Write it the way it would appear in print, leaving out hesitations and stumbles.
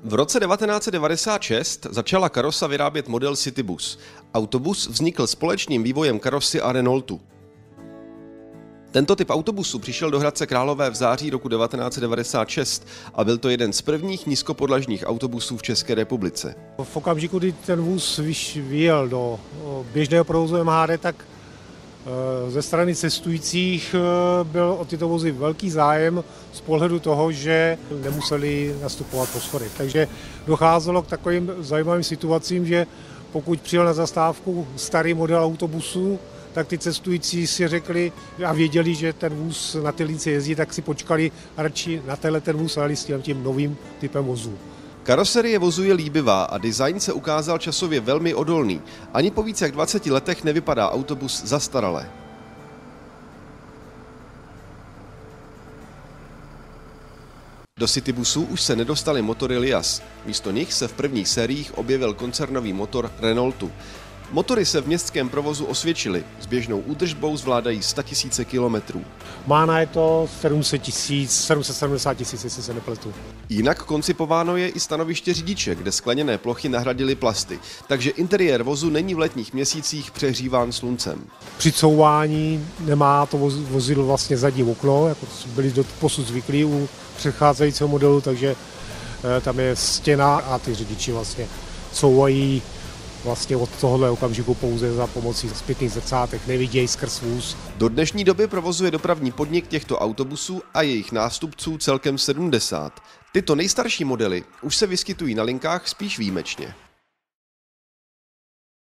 V roce 1996 začala Karosa vyrábět model Citybus. Autobus vznikl společným vývojem Karosy a Renaultu. Tento typ autobusu přišel do Hradce Králové v září roku 1996 a byl to jeden z prvních nízkopodlažních autobusů v České republice. V okamžiku, kdy ten vůz vyjel do běžného provozu MHD, tak ze strany cestujících byl o tyto vozy velký zájem z pohledu toho, že nemuseli nastupovat po schodech. Takže docházelo k takovým zajímavým situacím, že pokud přijel na zastávku starý model autobusu, tak ty cestující si řekli a věděli, že ten vůz na té lince jezdí, tak si počkali a radši na ten vůz jeli s tím novým typem vozu. Karoserie vozu je líbivá a design se ukázal časově velmi odolný. Ani po více jak 20 letech nevypadá autobus zastarale. Do Citybusu už se nedostaly motory Liaz. Místo nich se v prvních sériích objevil koncernový motor Renaultu. Motory se v městském provozu osvědčily. S běžnou údržbou zvládají 100 000 kilometrů. Mána je to 770 000, jestli se nepletu. Jinak koncipováno je i stanoviště řidiče, kde skleněné plochy nahradily plasty, takže interiér vozu není v letních měsících přehříván sluncem. Při couvání nemá to vozidlo vlastně zadní okno, jako byli doposud zvyklí u předcházejícího modelu, takže tam je stěna a ty řidiči vlastně couvají vlastně od tohohle okamžiku pouze za pomocí zpětných zrcátek, nevidějí skrz vůz. Do dnešní doby provozuje dopravní podnik těchto autobusů a jejich nástupců celkem 70. Tyto nejstarší modely už se vyskytují na linkách spíš výjimečně.